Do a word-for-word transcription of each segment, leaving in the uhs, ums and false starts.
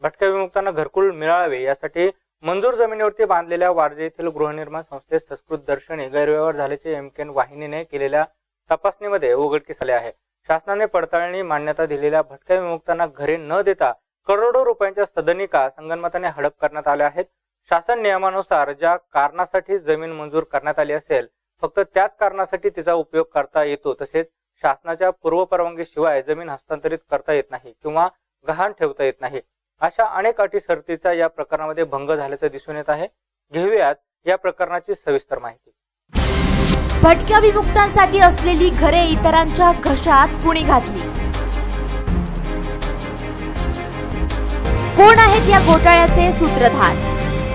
भटक्या विमुक्तांना घरकुल मिळावे यासाठी मंजूर जमिनीवरती बांधलेल्या वारजे येथील गृहनिर्माण संस्थेत संस्कृत दर्शनी गैरव्यवहार झाल्याचे एम के वाहिनीने केलेल्या तपासणीमध्ये उघडकीस आले आहे। शासनाने पडताळणी मान्यता दिलेल्या भटक्या विमुक्तांना घरे न देता करोडो रुपयांच्या सदनिका संगनमताने हडप करण्यात आल्या आहेत। शासन नियमानुसार ज्या कारणासाठी जमीन मंजूर करण्यात आली असेल फक्त त्याच कारणासाठी तिचा उपयोग करता येतो, तसेच शासनाच्या पूर्व परवानगीशिवाय जमीन हस्तांतरित करता येत नाही किंवा गहाण ठेवता येत नाही। अशा अनेक अटी शर्तीचा या प्रकरणामध्ये भंग झाल्याचं दिसून येत आहे। घेऊयात या प्रकरणाची सविस्तर माहिती। भटक्या विमुक्तांसाठी असलेली घरे इतरांच्या घशात कुणी घातली? कोण आहेत या घोटाळ्याचे सूत्रधार?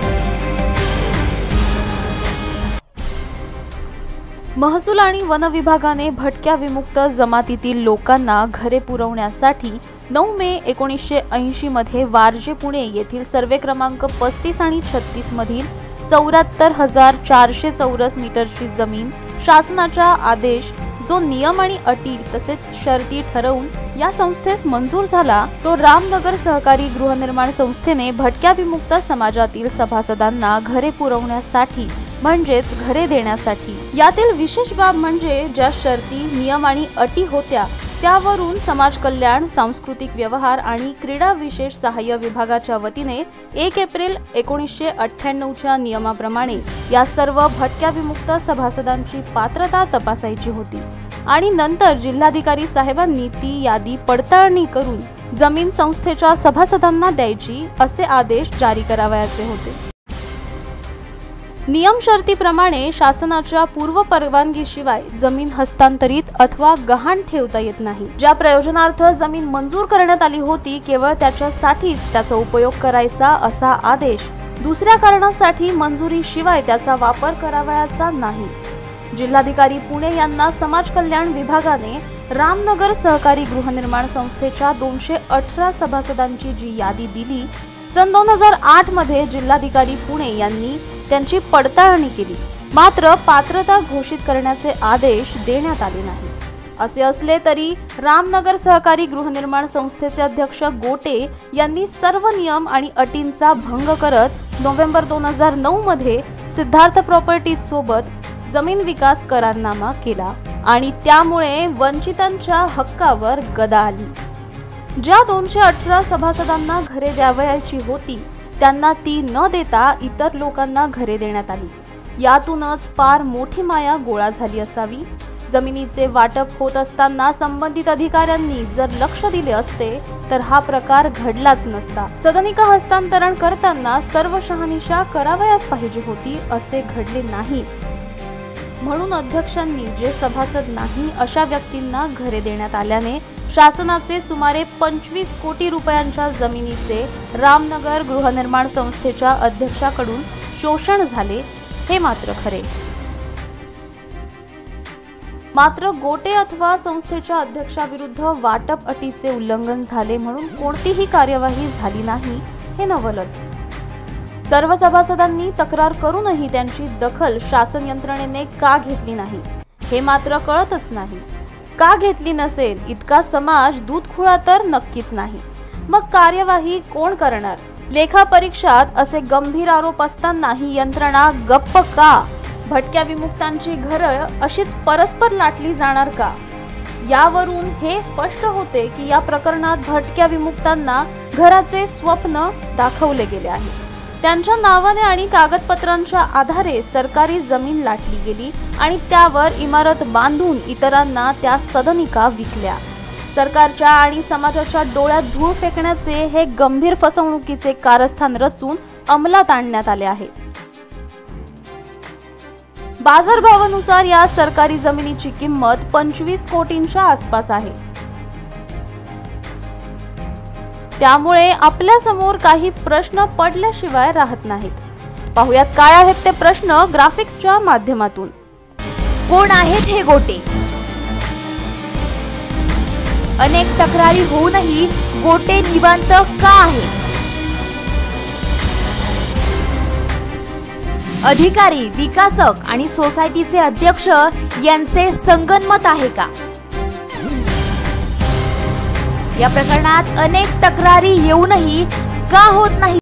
महसूल आणि वन विभागाने भटक्या विमुक्त जमातीतील लोकांना घरे पुरवण्यासाठी नऊ मे एकोणीसशे ऐंशी मध्ये वारजे पुणे येथील सर्वे क्रमांक पस्तीस आणि छत्तीस मधील चौऱ्याहत्तर हजार चारशे चौरस मीटरची जमीन शासनाचा आदेश जो नियम आणि अटी तसेच शर्ती ठरवून या संस्थेस मंजूर झाला, तो रामनगर सहकारी गृहनिर्माण संस्थेने भटक्या विमुक्त समाजातील सभासदांना घरे पुरवण्यासाठी म्हणजेच घरे देण्यासाठी। यातील विशेष बाब म्हणजे ज्या शर्ती नियम आणि अटी होत्या त्यावरून समाज कल्याण, सांस्कृतिक व्यवहार आणि क्रीडा विशेष सहाय्य विभागाच्या वतीने एक एप्रिल एकोणीसशे अठ्ठ्याण्णव च्या नियमाप्रमाणे या सर्व भटक्या विमुक्त सभासदांची पात्रता तपासायची होती आणि नंतर जिल्हाधिकारी साहेबांनी ती यादी पडताळणी करून जमीन संस्थेच्या सभासदांना द्यायची असे आदेश जारी करावयाचे होते। नियम शर्तीप्रमाणे शासनाच्या पूर्व परवानगीशिवाय जमीन हस्तांतरित अथवा गहाण ठेवता येत नाही। ज्या प्रयोजनार्थ जमीन मंजूर करण्यात आली होती केवळ त्याच्यासाठीच त्याचा उपयोग करायचा असा आदेश दुसऱ्या कारणासाठी मंजुरीशिवाय त्याचा वापर करावयाचा नाही। जिल्हाधिकारी पुणे यांना समाज कल्याण विभागाने रामनगर सहकारी गृहनिर्माण संस्थेच्या दोनशे अठरा सभासदांची जी यादी दिली, सन दोन हजार आठ मध्ये जिल्हाधिकारी पुणे यांनी त्यांची पडताळणी केली, मात्र पात्रता घोषित करण्याचे आदेश देण्यात आले नाही। असे असले तरी रामनगर सहकारी गृहनिर्माण संस्थेचे अध्यक्ष गोटे यांनी सर्व नियम आणि अटींचा भंग करत नोव्हेंबर दोन हजार नऊ मध्ये सिद्धार्थ प्रॉपर्टीज सोबत जमीन विकास करारनामा केला आणि त्यामुळे वंचितांच्या हक्कावर गदा आली। ज्या दोनशे अठरा सभासदांना घरे द्यावयाची होती त्यांना ती न देता इतर लोकांना घरे देण्यात आली। यातूनच फार मोठी माया गोळा झाली असावी। जमिनीचे वाटप होत असताना संबंधित अधिकाऱ्यांनी जर लक्ष दिले असते तर हा प्रकार घडलाच नसता। सदनिका हस्तांतरण करताना सर्व शहानिशा करावयास पाहिजे होती, असे घडले नाही। म्हणून अध्यक्षांनी जे सभासद नाही अशा व्यक्तींना घरे देण्यात आल्याने शासनाचे सुमारे पंचवीस कोटी रुपयांच्या जमिनीचे रामनगर गृहनिर्माण संस्थेच्या अध्यक्षाकडून शोषण झाले हे मात्र खरे। मात्र गोटे अथवा संस्थेच्या अध्यक्षाविरुद्ध वाटप अटीचे उल्लंघन झाले म्हणून कोणतीही कार्यवाही झाली नाही हे नवलच। सर्व सभासदांनी तक्रार करूनही त्यांची दखल शासन यंत्रणेने का घेतली नाही हे मात्र कळतच नाही। का घेतली नसेल इतका समाज दूधखुळा तर नक्कीच नाही। मग कार्यवाही कोण करणार? लेखा परीक्षात असे गंभीर आरोप असताना ही यंत्रणा गप्प का? भटक्या विमुक्तांची घरं अशीच परस्पर लाटली जाणार का? यावरून हे स्पष्ट होते की या प्रकरणात भटक्या विमुक्तांना घराचे स्वप्न दाखवले गेले आहे। त्यांच्या नावाने आणि कागदपत्रांच्या आधारे सरकारी जमीन लाटली गेली आणि त्यावर इमारत बांधून इतरांना त्या सदनिका विकल्या। सरकारच्या आणि समाजाच्या डोळ्यात धूळ फेकण्याचे हे गंभीर फसवणुकीचे कारस्थान रचून अंमलात आणण्यात आले आहे। बाजारभावानुसार या सरकारी जमिनीची किंमत पंचवीस कोटींच्या आसपास आहे। त्यामुळे आपल्या समोर काही प्रश्न पडल्याशिवाय राहत नाहीत। पाहुयात काय आहेत ते प्रश्न ग्राफिक्सच्या माध्यमातून। कोण आहेत हे गोटे? अनेक तक्रारी होऊनही गोटे निवांत का आहेत? अधिकारी, विकासक आणि सोसायटीचे अध्यक्ष यांचे संगनमत आहे का? या प्रकरणात अनेक तक्रारी येऊनही का होत नाही?